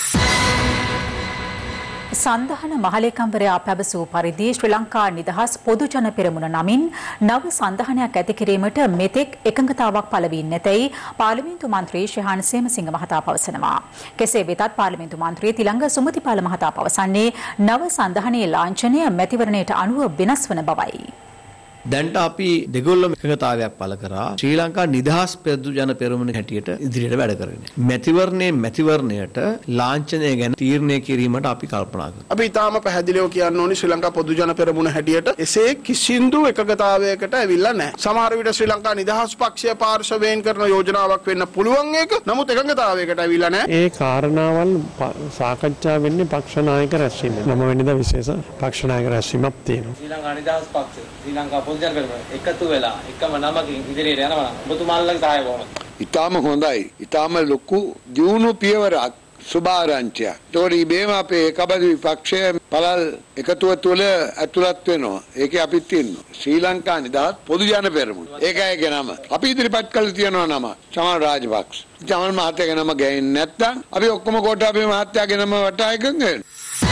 [SPEAKER 3] සන්ධාන මහලේකම්වරයා පැවසූ පරිදි ශ්‍රී ලංකා නිදහස් පොදු ජන පෙරමුණ නමින් නව සන්ධානයක් ඇති කිරීමට මෙතෙක් එකඟතාවක් පළ වී නැතැයි පාර්ලිමේන්තු මන්ත්‍රී ශ්‍රහාන් සේමසිංහ මහතා පවසනවා. කෙසේ වෙතත් පාර්ලිමේන්තු මන්ත්‍රී තිලංග සුමතිපාල මහතා පවසන්නේ නව සන්ධානයේ ලාංඡනය මැතිවරණයට අනුව වෙනස් වන බවයි.
[SPEAKER 18] දැන්ට අපි දෙගොල්ලම එකඟතාවයක් පළ කරා ශ්‍රී ලංකා නිදහස් පොදු ජන පෙරමුණ හැටියට ඉදිරියට වැඩ කරන්නේ. මැතිවරණයට ලාංඡනය ගැන තීරණය කිරීමට අපි කල්පනා කරනවා.
[SPEAKER 4] අපි ඊටාම පැහැදිලිව කියන්න ඕනේ ශ්‍රී ලංකා පොදු ජන පෙරමුණ හැටියට එසේ කිසිදු එකඟතාවයකට ඇවිල්ලා නැහැ. සමහර විට ශ්‍රී ලංකා නිදහස් පක්ෂය පාර්ශවයෙන් කරන යෝජනාවක් වෙන්න පුළුවන් එක. නමුත් එකඟතාවයකට ඇවිල්ලා නැහැ.
[SPEAKER 19] ඒ කාරණාවල් සාකච්ඡා වෙන්නේ පක්ෂ නායක රැස්වීම. 9 වෙනිදා විශේෂ පක්ෂ නායක රැස්වීමක් තියෙනවා.
[SPEAKER 20] ශ්‍රී ලංකා නිදහස් පක්ෂය ශ්‍රී ලංකා එකතු වෙලා එකම නමකින් ඉදිරියට යනවා නම් ඔබතුමාලගේ සහාය ඕන.
[SPEAKER 21] ඊටාම හොඳයි. ඊටාම ලොකු දියුණු පියවරක් සුභාරංචිය. ඒතකොට ඉබේම අපේ එකබදු විපක්ෂයේ පළල් එකතුව තුළ ඇතුළත් වෙනවා. ඒකේ අපිත් තියෙනවා. ශ්‍රී ලංකා නිදහස් පොදු ජන පෙරමුණ. ඒකයි ඒකේ නම. අපි ඉදිරිපත් කළ තියෙනවා නම. චමල් රාජපක්ෂ. චමල් මහත්තයාගේ නම ගෑන්නේ නැත්නම් අපි ඔක්කොම කොටාපේ මහත්තයාගේ නම වටා එකඟ වෙනවා.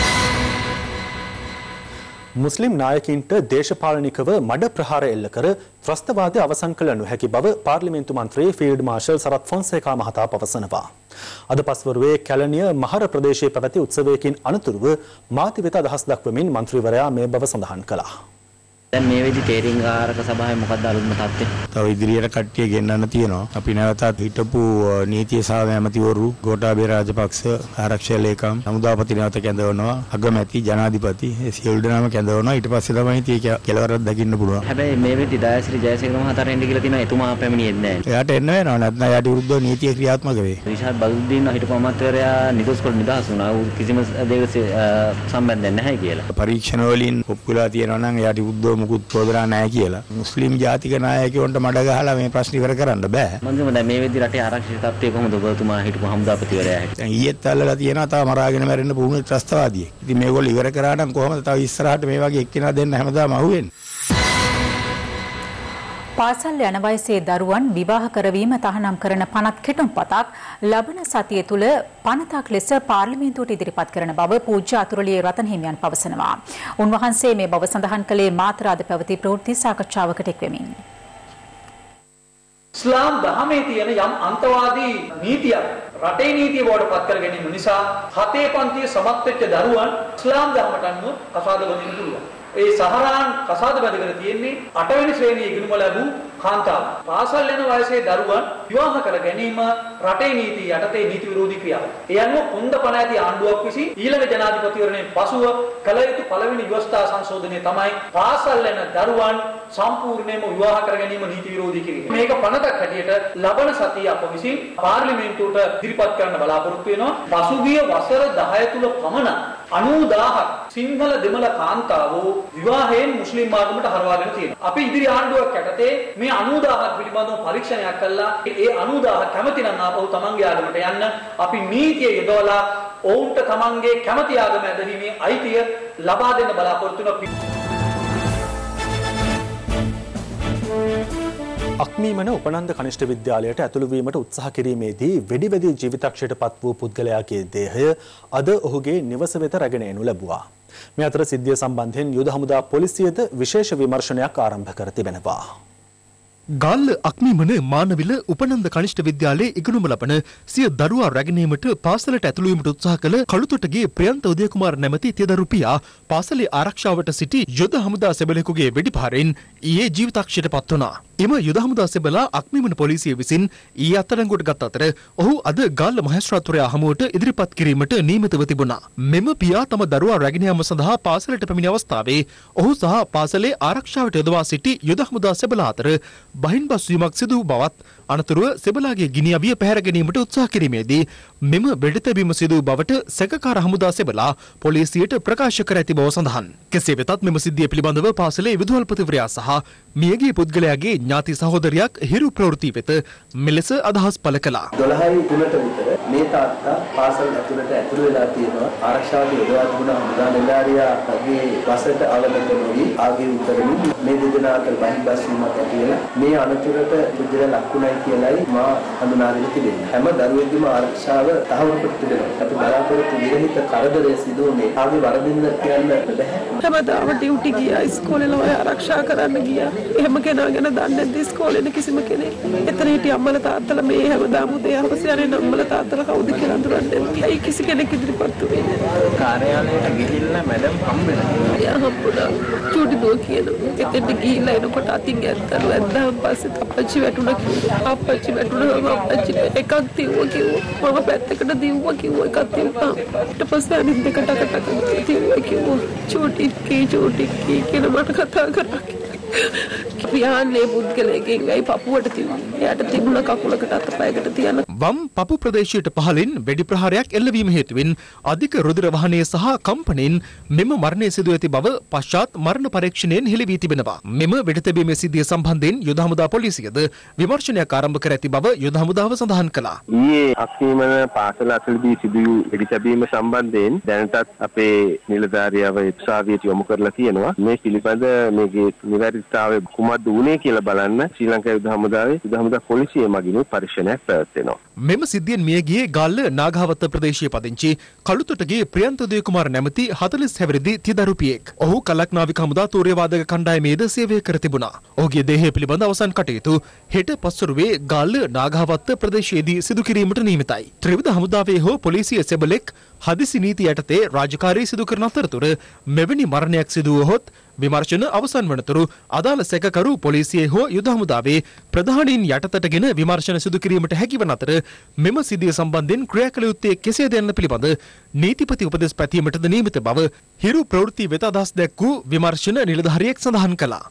[SPEAKER 2] මුස්ලිම් නායකින්ට දේශපාලනිකව මඩ ප්‍රහාර එල්ල කර ත්‍රස්තවාදය අවසන් කළ නොහැකි බව පාර්ලිමේන්තු මන්ත්‍රී ෆීල්ඩ් මාර්ෂල් සරත් ෆොන්සේකා මහතා පවසනවා. අද පස්වරුවේ කැලණිය මහර ප්‍රදේශයේ පැවති උත්සවයකින් අනතුරුව මාති වෙත අදහස් දක්වමින් මන්ත්‍රීවරයා මේ බව සඳහන් කළා.
[SPEAKER 22] දැන් මේ වෙදි තේරින් ආරක සභාවේ මොකක්ද අලුත්ම තත්ත්වය?
[SPEAKER 23] තව ඉදිරියට කට්ටිය ගෙන්නන්න තියෙනවා. අපි නැවතත් හිටපු නීතිය සහ ඇමතිවරු ගෝඨාභය රාජපක්ෂ ආරක්ෂක ලේකම් හමුදාපති නැවත කැඳවනවා. අගමැති ජනාධිපති සියලු දෙනාම කැඳවනවා. ඊට පස්සේ තමයි තියෙක කෙලවරක් දකින්න පුළුවන්.
[SPEAKER 22] හැබැයි මේ වෙදි දයාසිරි ජයසේකර මහතාට එන්න කියලා තියෙනවා. එතුමා පැමිණියෙන්නේ නැහැ.
[SPEAKER 23] එයාට එන්න වෙනවා. නැත්නම් එයාට විරුද්ධව නීතිය ක්‍රියාත්මක වේ.
[SPEAKER 22] රිෂාඩ් බදුද්දීන් හිටපු අමාත්‍යවරයා නිදොස්කොළ නිදහස් වුණා. කිසිම දෙයකට සම්බන්ධයක් නැහැ කියලා.
[SPEAKER 23] පරීක්ෂණ වලින් ඔප්පුලා තියෙනවා නම් එයාට විරුද්ධව මුකුත් පොදරා නැහැ කියලා. මුස්ලිම් ජාතික නායකයන්ට මඩ ගහලා මේ ප්‍රශ්න ඉවර කරන්න බෑ.
[SPEAKER 22] මන්දම දැන් මේ වෙද්දි රටේ ආරක්ෂක තත්ත්වය කොහොමද ඔබතුමා හිටපු හමුදාපතිවරයා හිටියේ?
[SPEAKER 23] දැන් ඊයේත් අල්ලලා තියෙනවා තව මරාගෙන මැරෙන්න පුහුණු ත්‍රස්තවාදියෙක්. ඉතින් මේගොල්ලෝ ඉවර කරා නම් කොහොමද තව ඉස්සරහට මේ වගේ එක්කෙනා දෙන්න හැමදාම අහුවෙන්නේ?
[SPEAKER 3] පාසල් යන වයසේ දරුවන් විවාහ කරවීම තහනම් කරන පනත් කෙටුම්පතක් ලබන සතිය තුල පනතක් ලෙස පාර්ලිමේන්තුවට ඉදිරිපත් කරන බව පූජ්‍ය අතුරුලියේ රතන හිමියන් පවසනවා. උන්වහන්සේ මේ බව සඳහන් කළේ මාතරාද පැවති ප්‍රවෘත්ති සාකච්ඡාවකට එක්වෙමින්.
[SPEAKER 24] ඉස්ලාම් දහමේ තියෙන යම් අන්තවාදී නීතියක් රටේ නීතිය බවට පත් කර ගැනීම නිසා හතේ පන්තියේ සමත් වෙච්ච දරුවන් ඉස්ලාම් ධර්මයට අනුව කසාද බඳින්න පුළුවන්. ඒ සහරාන් කසාද බැඳගෙන තියෙන්නේ 8 වෙනි ශ්‍රේණියේ ඉගෙනුම ලැබූ කාන්තාව. පාසල් යන වයසේ දරුවන් විවාහ කර ගැනීම රටේ නීතිය යටතේ නීති විරෝධී ක්‍රියාවක්. ඒ අනුව කොන්ද පණ ඇති ආණ්ඩුවක් විසින් ඊළඟ ජනාධිපතිවරණයෙන් පසුව කළ යුතු පළවෙනි ව්‍යවස්ථා සංශෝධනය තමයි පාසල් යන දරුවන් සම්පූර්ණයෙන්ම විවාහ කර ගැනීම නීති විරෝධී කිරීම. මේක පනතක් හැටියට ලබන සතිය අප විසින් පාර්ලිමේන්තුවට ඉදිරිපත් කරන්න බලාපොරොත්තු වෙනවා. පසුගිය වසර 10 තුල පමණ 90000ක් සිංහල දෙමළ කාන්තාවෝ විවාහයෙන් මුස්ලිම් ආගමට හරවාගෙන තියෙනවා. අපි ඉදිරි ආණ්ඩුවක් යටතේ මේ 90,000ක් පිළිබඳව පරීක්ෂණයක් කළා. ඒ 90,000 කැමති නම් ආපහු තමන්ගේ ආගමට යන්න අපි නීතිය යොදවලා ඔවුන්ට තමන්ගේ කැමති ආගම ඇදහිීමේ අයිතිය ලබා දෙන්න බලාපොරොත්තු වෙනවා.
[SPEAKER 2] අක්මීමන උපනන්ද කනිෂ්ඨ විද්‍යාලයට ඇතුළු වීමට උත්සාහ කිරීමේදී වෙඩි ජීවිතක්ෂයට පත් වූ පුද්ගලයාගේ දේහය අද ඔහුගේ නිවස වෙත රැගෙන එනු ලැබුවා. මේ අතර සිද්ධිය සම්බන්ධයෙන් යුද හමුදා පොලිසියද විශේෂ විමර්ශනයක් ආරම්භ කර තිබෙනවා.
[SPEAKER 5] ගාල්ල අක්මීමන මානවිල උපනන්ද කනිෂ්ඨ විද්‍යාලයේ ඉගෙනුම ලබන සිය දරුවා රැගෙනීමට පාසලට ඇතුළු වීමට උත්සාහ කළ කළුතොටගේ ප්‍රියන්ත උදයකුමාර නැමැති තියදරු පියා පාසලේ ආරක්ෂාවට සිටි යුද හමුදා සෙබළෙකුගේ වෙඩිපාරෙන් ඊයේ ජීවිතක්ෂයට පත් වුණා. එම යුද හමුදා සෙබළා අක්මීමන පොලිසිය විසින් ඊයේ අත්අඩංගුවට ගත් අතර ඔහු අද ගාල්ල මහේස්ත්‍රාත්වරයා හමුවට ඉදිරිපත් කිරීමට නියමිතව තිබුණා. මෙම පියා තම දරුවා රැගෙන යාම සඳහා පාසලට පැමිණි අවස්ථාවේ ඔහු සහ පාසලේ ආරක්ෂාවට යොදවා සිටි යුද හමුදා සෙබළා අතර බහින් බස්වීමක් සිදු වූ බවත් අනතුරුව සෙබලාගේ ගිනි අවිය පැහැර ගැනීමට උත්සාහ කිරීමේදී මෙම වෙඩිතැබීම සිදු වූ බවට සැකකාර හමුදා සෙබලා පොලිසියට ප්‍රකාශ කර ඇති බව සඳහන්. කෙසේ වෙතත් මෙම සිද්ධිය පිළිබඳව පාසලේ විදුහල්පතිවරයා සහ මියගිය පුද්ගලයාගේ ඥාති සහෝදරයක් හිරු ප්‍රවෘත්ති වෙත මෙලෙස අදහස් පළ කළා.
[SPEAKER 6] 12:03ට විතර මේ තාත්තා පාසල් ඇතුළට ඇතුළු වෙලා තියෙනවා. ආරක්ෂාවට යොදවා තිබුණ හමුදා නිලධාරියාගේ බසට අවලංගු නොවි ආගේ උත්තරමින් මේ දෙදෙනා අතර බහින් බස්වීමක් ඇති වෙලා මේ අනතුරට පුද්ගලයා ලක්ුණයි කියලායි මා හඳුනාගෙන තිබෙනවා. හැම දරුවෙකුගේම ආරක්ෂාව තහවුරු කර තිබෙනවා. අපි බලාපොරොත්තු විරහිත කරදරය සිදු වුණේ ආගේ වරදින්න කියන්න බැහැ.
[SPEAKER 7] හැමදාම ඩියුටි ගියා, ඉස්කෝලේ ලෝය ආරක්ෂා කරන්න ගියා. එහෙම කෙනා ගැන දන්නේ නැද්ද ඉස්කෝලේ කිසිම කෙනෙක්? එතන හිටිය අම්මලා තාත්තලා මේ හැමදාම උදේ හවස යන අම්මලා තාත්තලා කවුද කියලා අඳුරන්නේ? ඇයි කිසි කෙනෙක් ඉදිරිපත් වෙන්නේ? කාර්යාලයට ගිහිල්ලා මැඩම් හම්බෙලා. එයා හම්බුණා. චූටි දුව කියනවා. එතෙන්ට ගිහිල්ලා එනකොට අතින් ඇත්තලු ඇද්දාන් පස්සේ අපච්චි වැටුණා කිව්වා. අපච්චි වැටුණාම අපච්චි එකක් තියුවා කිව්වා. මම පැත්තකට දිව්වා කිව්වා එකක් තියුවා. ඊට පස්සේ අනිත් දෙකට තියුවා කිව්වා. චූටි කියන මට කතා කරා. පියාන්නේ පුද්ගලයෙක්ගෙන් වෙයි පපුවට තිබුණා. එයාට තිබුණ කකුලකට අතපයකට තියන
[SPEAKER 5] වම් පපු ප්‍රදේශයට පහළින් වෙඩි ප්‍රහාරයක් එල්ලවීම හේතුවෙන් අධික රුධිර වහනය සහ කම්පනයෙන් මෙම මරණය සිදු ඇති බව පශ්චාත් මරණ පරීක්ෂණයෙන් හෙළි වී තිබෙනවා. මෙම වෙඩිතැබීමේ සිද්ධිය සම්බන්ධයෙන් යුද හමුදා පොලිසියද විමර්ශනයක් ආරම්භ කර ඇති බව යුද හමුදාව සඳහන් කළා.
[SPEAKER 8] ඊයේ අක්මීමන පාසල ඇතුළතදී සිදු වූ වෙඩිතැබීම සම්බන්ධයෙන් දැනටත් අපේ නිලධාරියව උත්සාහයට යොමු කරලා තියෙනවා. මේ පිළිබඳ මේකේ නිවැරදිතාවය කුමක්ද වුණේ කියලා බලන්න ශ්‍රී ලංකා යුද හමුදා පොලිසිය මගින් පරීක්ෂණයක් පැවැත්වෙනවා.
[SPEAKER 5] මෙම සිද්ධියෙන් මියගියේ ගාල්ල නාගාවත්ත ප්‍රදේශයේ පදිංචි කළුතොටගේ ප්‍රියන්ත උදයකුමාර නැමැති 40 හැවිරිදි තිදරුපියෙක්. ඔහු කලක් නාවික හමුදා තූර්යවාදක කණ්ඩායමේද සේවය කර තිබුණා. ඔහුගේ දේහය පිළිබඳ අවසන් කටයුතු හෙට පස්වරුවේ ගාල්ල නාගාවත්ත ප්‍රදේශයේදී සිදු කිරීමට නියමිතයි. ත්‍රිවිධ හමුදාවේ හෝ පොලිසිය සෙබලෙක් හදිසි නීති යටතේ රාජකාරී සිදු කරන අතරතුර මෙවැනි මරණයක් සිදු වුවහොත් විමර්ශන අවසන් වනතුරු අදාළ සැකකරු පොලිසියේ හෝ යුද හමුදාවේ ප්‍රධානීන් යටතටගෙන විමර්ශන සිදු කිරීමට හැකිවන අතර මෙම සිද්ධිය සම්බන්ධයෙන් ක්‍රියා කළ යුත්තේ කෙසේද යන්න පිළිබඳ නීතිපති උපදෙස් පැතීමටද නියමිත බව හිරු ප්‍රවෘත්ති වෙත අදහස් දැක්වූ විමර්ශන නිලධාරියෙක් සඳහන් කළා.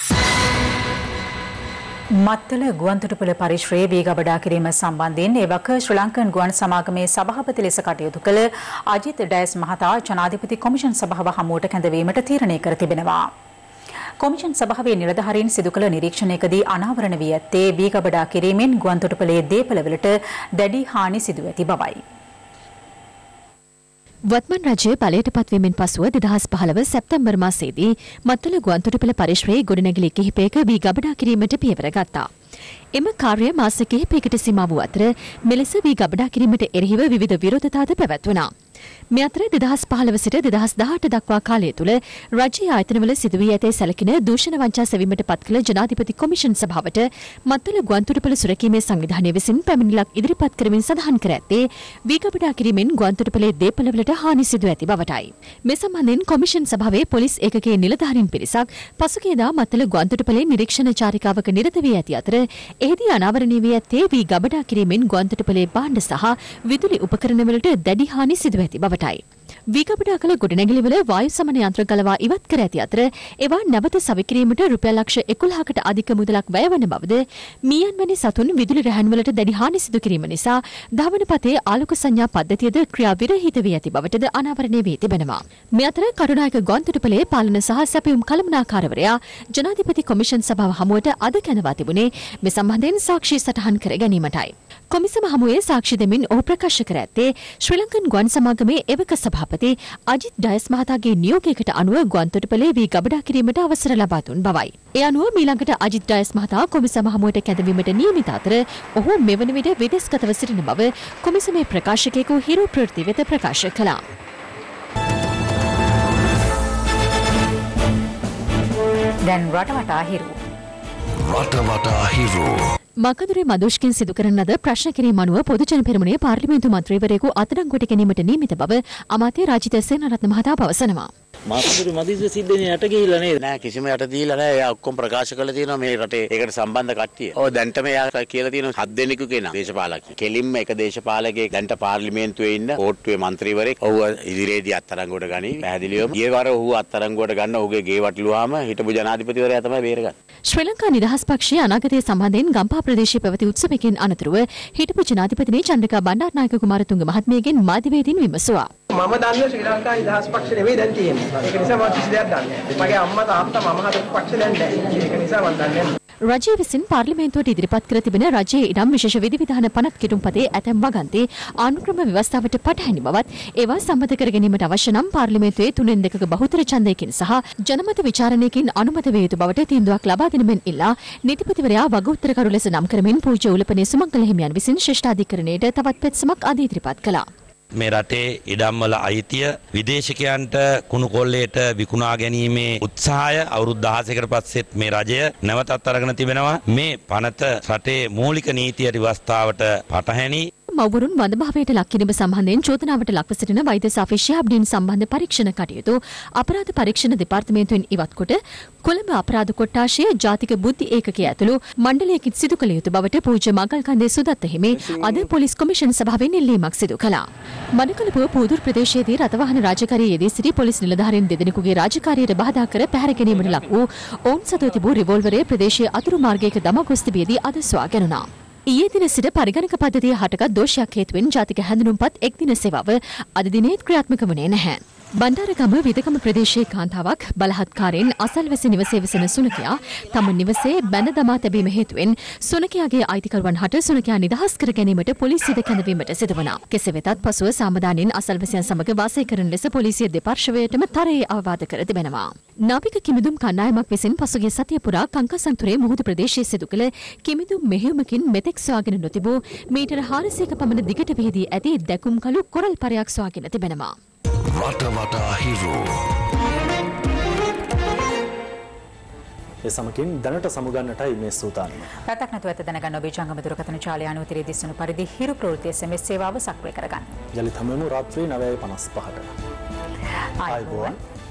[SPEAKER 3] මත්තල ගුවන්තොටුපළ පරිශ්‍රයේ වී ගබඩා කිරීම සම්බන්ධයෙන් එවක ශ්‍රී ලංකන් ගුවන් සමාගමේ සභාපති ලෙස කටයුතු කළ අජිත් ඩයස් මහතා ජනාධිපති කොමිෂන් සභාව හමුවට කැඳවීමට තීරණය කර තිබෙනවා. කොමිෂන් සභාවේ නිලධාරීන් සිදු කළ නිරීක්ෂණයකදී අනාවරණ වී ඇත්තේ වී ගබඩා කිරීමෙන් ගුවන්තොටුපළේ දේපළවලට දැඩි හානි සිදු ඇති බවයි.
[SPEAKER 25] වත්මන් රජය බලයට පත්වීමෙන් පසුව 2015 සැප්තැම්බර් මාසයේදී මත්තල ගුවන්තොටුපළ පරිශ්‍රයේ ගොඩනැගිලි කිහිපයක වී ගබඩා කිරීමට පියවර ගත්තා. එම කාර්ය මාස කිහිපයකට සීමා වූ අතර මෙලෙස වී ගබඩා කිරීමට එරෙහිව විවිධ විරෝධතාද පැවැත්වුණා. මේ අතර 2015 සිට 2018 දක්වා කාලය තුළ රජයේ ආයතනවල සිදුවී ඇතේ සැලකින දූෂණ වංචා සෙවීමට පත් කළ ජනාධිපති කොමිෂන් සභාවට මත්තල ගුවන්තොටුපළ සුරැකීමේ සංවිධානය විසින් පැමිණිල්ලක් ඉදිරිපත් කරමින් සඳහන් කර ඇත්තේ වී ගබඩා කිරීමෙන් ගුවන්තොටුපළේ දේපළවලට හානි සිදු ඇති බවටයි. මේ සම්බන්ධයෙන් කොමිෂන් සභාවේ පොලිස් ඒකකයේ නිලධාරීන් පිරිසක් පසුගියදා මත්තල ගුවන්තොටුපළේ නිරීක්ෂණ චාරිකාවක නිරත වී ඇති අතර එහිදී අනාවරණය වී ඇත්තේ වී ගබඩා කිරීමෙන් ගුවන්තොටුපළේ භාණ්ඩ සහ විදුලි උපකරණවලට දැඩි හානි සිදු ඇති බවටයි. වීගබඩාකල ගොඩනැගිලිවල වායු සමන යන්ත්‍ර ගලවා ඉවත් කර ඇති අතර ඒවා නැවත සවිකිරීමට රුපියල් ලක්ෂ 11කට අධික මුදලක් වැයවන බවද මීයන් වැනි සතුන් විදුලි රැහැන්වලට දැඩි හානි සිදු කිරීම නිසා ධාවන පතේ ආලෝක සංඥා පද්ධතියද ක්‍රියා විරහිත වී ඇති බවටද අනාවරණය වී තිබෙනවා. මේ අතර කරුණායක ගොන්තොටුපළේ පාලන සහ සැපයුම් කළමනාකාරවරයා ජනාධිපති කොමිෂන් සභාව හමුවට අද කැඳවා තිබුණේ මේ සම්බන්ධයෙන් සාක්ෂි සටහන් කර ගැනීමටයි. කොමිසම හමුවේ සාක්ෂි දෙමින් ඔහු ප්‍රකාශ කර ඇත්තේ ශ්‍රී ලංකන් ගුවන් සමාගමේ එවක සභාපති අජිත් ඩයස් මහතාගේ නියෝගයකට අනුව ගුවන්තොටුපළේ වී ගබඩා කිරීමට අවසර ලබා දුන් බවයි. ඒ අනුව මීළඟට අජිත් ඩයස් මහතා කොමිසම හමුවට කැඳවීමට නියමිත අතර ඔහු මෙවන විට විදේශගතව සිටින බව කොමිසමේ ප්‍රකාශකයෙකු හිරු ප්‍රවෘත්ති වෙත ප්‍රකාශ කළා.
[SPEAKER 3] දැන් රටවටා හිරු.
[SPEAKER 9] රටවටා හිරු.
[SPEAKER 25] මකදුරේ මදුෂ්කින් සිදු කරන ලද ප්‍රශ්න කිරීම අනුව පොදු ජන පෙරමුණේ පාර්ලිමේන්තු මන්ත්‍රීවරයෙකු අත්අඩංගුවට ගැනීමට නියමිත බව අමාත්‍ය රාජිත සේනාරත්න මහතා පවසනවා.
[SPEAKER 10] මාකදුරු මදිද සිද්ධිනේ යට ගිහිල්ලා නේද? නෑ කිසිම යට දීලා නෑ. එයා ඔක්කොම ප්‍රකාශ කරලා තියෙනවා මේ රටේ ඒකට සම්බන්ධ කට්ටිය. ඔව් දැන්ටම එයා කියලා තියෙනවා 7 දෙනෙකු කෙනා දේශපාලකයෙක්. කෙලින්ම එක දේශපාලකයෙක් දැන්ට පාර්ලිමේන්තුවේ ඉන්න කෝට්ටුවේ മന്ത്രിවරයෙක්. ඔව් ඉදිරියේදී අත්අඩංගුවට ගනී. පැහැදිලිවම ඊවර ඔහු අත්අඩංගුවට ගන්න ඔහුගේ ගේ වටලුවාම හිටපු ජනාධිපතිවරයා තමයි බේරගන්නේ.
[SPEAKER 25] ශ්‍රී ලංකා නිදහස් පක්ෂයේ අනාගතය සම්බන්ධයෙන් ගම්පහ ප්‍රදේශයේ පැවති උත්සවයකින් අනතුරුව හිටපු ජනාධිපතිනි චන්ද්‍රිකා බණ්ඩාරනායක කුමාරතුංග මහත්මියගෙන් මාධ්‍යවේදීන් විමසුවා.
[SPEAKER 11] මම දන්නේ ශ්‍රී ලංකා නිදහස් පක්ෂ නෙවෙයි දැන් තියෙන්නේ. ඒක නිසා මම කිසි දෙයක් දන්නේ නැහැ. මගේ අම්මා තාත්තා මම හදපු පක්ෂ දැන් නැහැ. ඒක නිසා මම දන්නේ නැහැ.
[SPEAKER 25] රජය විසින් පාර්ලිමේන්තුවට ඉදිරිපත් කර තිබෙන රජයේ ඉඩම් විශේෂ විධිවිධාන 50 කිටුම්පතේ ඇතැම් වගන්ති ආණුක්‍රම ව්‍යවස්ථාවට පටහැනි බවත් ඒවා සම්මත කර ගැනීමට අවශ්‍ය නම් පාර්ලිමේන්තුවේ 3/2 බහුතර ඡන්දයකින් සහ ජනමත විචාරණයකින් අනුමත විය යුතු බවට තීන්දුවක් ලබා දෙන මෙන් ඉල්ලා නීතිපතිවරයා වගඋත්තරකරු ලෙස නම් කරමින් පූජ්‍ය උලපනේ සුමංගල හිමියන් විසින් ශ්‍රේෂ්ඨාධිකරණයට තවත් පෙත්සමක් අද ඉදිරිපත් කළා.
[SPEAKER 12] මේ රටේ ඉඩම්වල අයිතිය විදේශිකයන්ට කුණු කොල්ලේට විකුණා ගැනීමේ උත්සාහය අවුරුදු 16කට පස්සෙත් මේ රජය නැවතත් අරගෙන තිබෙනවා. මේ පනත රටේ මූලික නීතිය ව්‍යවස්ථාවට පටහැනි.
[SPEAKER 25] මවුරුන් වඳභාවයට ලක් කිරීම සම්බන්ධයෙන් චෝදනාවට ලක්ව සිටින වෛද්‍ය සාෆි ශිහාබ්ඩින් සම්බන්ධ පරීක්ෂණ කටයුතු අපරාධ පරීක්ෂණ දෙපාර්තමේන්තුවෙන් ඉවත් කොට කොළඹ අපරාධ කොට්ටාශයේ ජාතික බුද්ධි ඒකකයේ ඇතුළු මණ්ඩලයකින් සිදු කළ යුතු බවට පූජ්‍ය මගල්කන්දේ සුදත්ත හිමි අද පොලිස් කොමිෂන් සභාවෙන් ඉල්ලීමක් සිදු කළා. මණකලපුව පූදුර් ප්‍රදේශයේදී රථවාහන රාජකාරියේ යෙදී සිටි පොලිස් නිලධාරීන් දෙදෙනෙකුගේ රාජකාරියට බාධා කර පැහැර ගැනීමට ලක් වූ ඔවුන් සතුව තිබූ රිවෝල්වරය ප්‍රදේශයේ අතුරු මාර්ගයක දමා ගොස් තිබියදී අද සොයා ගැනුණා. ඊයේ දින සිට පරිගණක පද්ධතිය හටගත් දෝෂයක් හේතුවෙන් ජාතික හැඳුනුම්පත් එක් දින සේවාව අද දිනේත් ක්‍රියාත්මක වුණේ නැහැ. බණ්ඩාරගම විදගම ප්‍රදේශයේ කාන්තාවක් බලහත්කාරයෙන් අසල්වැසි නිවසේ වෙසෙන සුනකයා තම නිවසේ බැඳ දමා තැබීම හේතුවෙන් සුනකයාගේ අයිතිකරුවන් හට සුනකයා නිදහස් කර ගැනීමට පොලිසියට කැඳවීමට සිදු වුණා. කෙසේ වෙතත් පසුව සාමදානෙන් අසල්වැසියන් සමග වාසය කරන ලෙස පොලිසිය දෙපාර්ශවයටම තරයේ අවවාද කර තිබෙනවා. නාවික කිමිදුම් කණ්ඩායමක් විසින් පසුගිය සතිය පුරා කංකසන්තුරේ මුහුදු ප්‍රදේශයේ සිදු කළ කිමිදුම් මෙහෙයුමකින් මෙතෙක් සොයාගෙන නොතිබූ මීටර 400ක පමණ දිගට විහිදී ඇති දැකුම් කළු කොරල් පරයක් සොයාගෙන තිබෙනවා.
[SPEAKER 9] රටවටා හිරු.
[SPEAKER 2] ඒ සමගින් දැනට සමුගන්නටයි මේ සූදානම.
[SPEAKER 3] රටක් නැතුව ඇත දැනගන්න ඔබේ ජංගම දුරකථන ජාලය අනුව තිරී දිස්වන පරිදි හිරු ප්‍රවෘත්ති SMS සේවාව සක්‍රිය කරගන්න.
[SPEAKER 2] යලිත් හමුවෙමු රාත්‍රී 9:55ට.
[SPEAKER 3] ආයුබෝවන්.